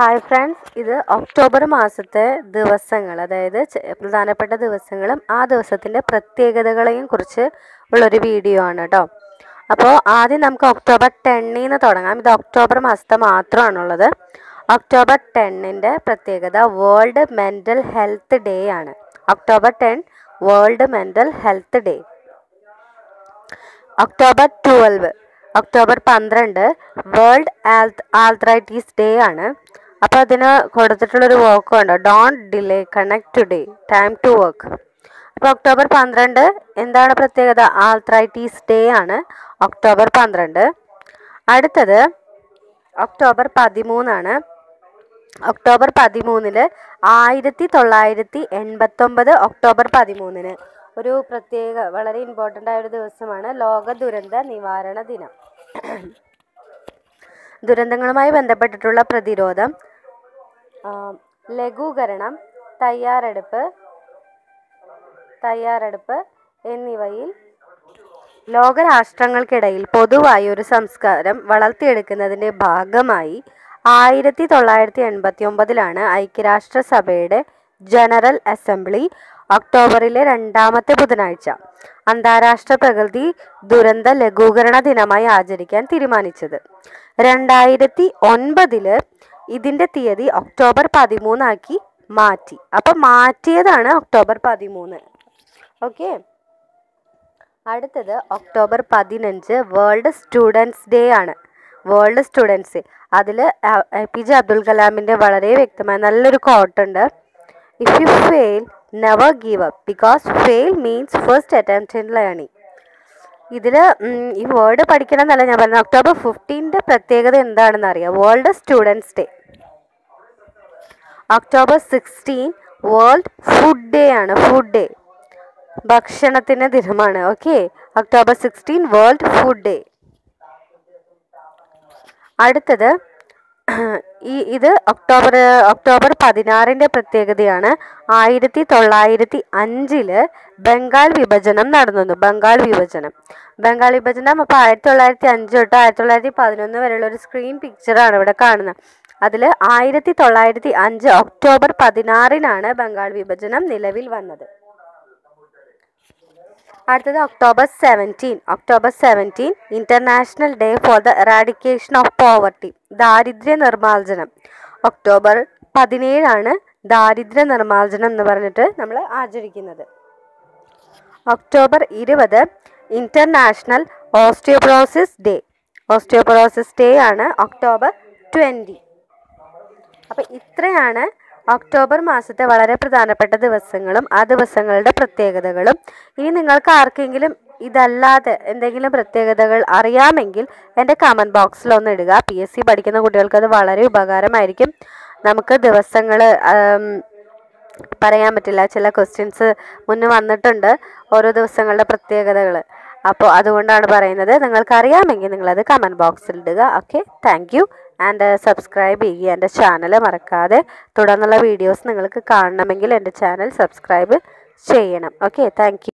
Hi friends, ഇത് October മാസത്തെ ദിവസങ്ങൾ, അതായത് പ്രധാനപ്പെട്ട ദിവസങ്ങളും ആ ദിവസത്തിൻ്റെ പ്രത്യേകതകളെയും കുറിച്ച് ഉള്ളൊരു വീഡിയോ ആണ് കേട്ടോ. അപ്പോൾ ആദ്യം നമുക്ക് ഒക്ടോബർ 10 തുടങ്ങാം. ഇത് ഒക്ടോബർ മാസത്തെ മാത്രമാണുള്ളത്. ഒക്ടോബർ 10 പ്രത്യേകത വേൾഡ് മെൻ്റൽ ഹെൽത്ത് ഡേ ആണ്. October 10 world mental health day. October 12 world arthritis day ആണ്. അപ്പോൾ അതിന് കൊടുത്തിട്ടുള്ളൊരു വർക്ക് ഉണ്ട്, don't delay, connect today, time to work. അപ്പോൾ ഒക്ടോബർ 12 എന്താണ് പ്രത്യേകത? ആർത്രൈറ്റിസ് ഡേ ആണ് ഒക്ടോബർ 12. അടുത്തത് ഒക്ടോബർ 13 ആണ്. ഒക്ടോബർ 13 1989 ഒക്ടോബർ 13 ഒരു പ്രത്യേക വളരെ ഇമ്പോർട്ടൻ്റ് ആയ ഒരു ദിവസമാണ്, ലോക ദുരന്ത നിവാരണ ദിനം. ദുരന്തങ്ങളുമായി ബന്ധപ്പെട്ടിട്ടുള്ള പ്രതിരോധം, ലഘൂകരണം, തയ്യാറെടുപ്പ് എന്നിവയിൽ ലോകരാഷ്ട്രങ്ങൾക്കിടയിൽ പൊതുവായി ഒരു സംസ്കാരം വളർത്തിയെടുക്കുന്നതിൻ്റെ ഭാഗമായി 1989 ഐക്യരാഷ്ട്രസഭയുടെ ജനറൽ അസംബ്ലി ഒക്ടോബറിലെ 2ാമത്തെ ബുധനാഴ്ച അന്താരാഷ്ട്ര പ്രകൃതി ദുരന്ത ലഘൂകരണ ദിനമായി ആചരിക്കാൻ തീരുമാനിച്ചത്. 2009 ഇതിൻ്റെ തീയതി ഒക്ടോബർ 13 ആക്കി മാറ്റി. അപ്പം മാറ്റിയതാണ് ഒക്ടോബർ 13. ഓക്കെ. അടുത്തത് ഒക്ടോബർ 15 വേൾഡ് സ്റ്റുഡൻസ് ഡേ ആണ്. World students day. അതിൽ APJ അബ്ദുൽ കലാമിൻ്റെ വളരെ വ്യക്തമായ നല്ലൊരു കോട്ടുണ്ട്. If you fail never give up, because fail means first attempt in learning. ഇതിൽ ഈ വേർഡ് പഠിക്കണം എന്നല്ല ഞാൻ പറഞ്ഞത്. ഒക്ടോബർ 15 പ്രത്യേകത എന്താണെന്ന് അറിയാം, world students day. October 16 world food day ആണ്. ഫുഡ് ഡേ, ഭക്ഷണത്തിൻ്റെ ദിനമാണ്. Okay. October 16 world food day. അടുത്തത് ഇത് ഒക്ടോബർ 16 പ്രത്യേകതയാണ്. 1905 ബംഗാൾ വിഭജനം നടന്നു. ബംഗാൾ വിഭജനം അപ്പോൾ 1905 തൊട്ട് 1911 വരെയുള്ള ഒരു സ്ക്രീൻ പിക്ചറാണ് ഇവിടെ കാണുന്നത്. അതിൽ 1905 ഒക്ടോബർ 16 ബംഗാൾ വിഭജനം നിലവിൽ വന്നത്. അടുത്തത് October 17 international day for the eradication of poverty, ദാരിദ്ര്യ നിർമ്മാർജ്ജനം. ഒക്ടോബർ 17 ദാരിദ്ര്യ നിർമ്മാർജ്ജനം എന്ന് പറഞ്ഞിട്ട് നമ്മൾ ആചരിക്കുന്നത്. ഒക്ടോബർ 20 ഇൻ്റർനാഷണൽ ഓസ്റ്റിയോപൊറോസിസ് ഡേ ആണ് ഒക്ടോബർ 20. അപ്പം ഇത്രയാണ് ഒക്ടോബർ മാസത്തെ വളരെ പ്രധാനപ്പെട്ട ദിവസങ്ങളും ആ ദിവസങ്ങളുടെ പ്രത്യേകതകളും. ഇനി നിങ്ങൾക്ക് ആർക്കെങ്കിലും ഇതല്ലാതെ എന്തെങ്കിലും പ്രത്യേകതകൾ അറിയാമെങ്കിൽ എൻ്റെ കമൻറ്റ് ബോക്സിൽ ഒന്ന് ഇടുക. PSC പഠിക്കുന്ന കുട്ടികൾക്ക് അത് വളരെ ഉപകാരമായിരിക്കും. നമുക്ക് ദിവസങ്ങൾ പറയാൻ പറ്റില്ല, ചില ക്വസ്റ്റ്യൻസ് മുന്നേ വന്നിട്ടുണ്ട്, ഓരോ ദിവസങ്ങളുടെ പ്രത്യേകതകൾ. അപ്പോൾ അതുകൊണ്ടാണ് പറയുന്നത്. നിങ്ങൾക്ക് അറിയാമെങ്കിൽ നിങ്ങളത് കമൻറ്റ് ബോക്സിൽ ഇടുക. Okay, thank you. And subscribe ചെയ്യുക എൻ്റെ ചാനൽ മറക്കാതെ. തുടർന്നുള്ള വീഡിയോസ് നിങ്ങൾക്ക് കാണണമെങ്കിൽ എൻ്റെ ചാനൽ സബ്സ്ക്രൈബ് ചെയ്യണം. Okay, thank U.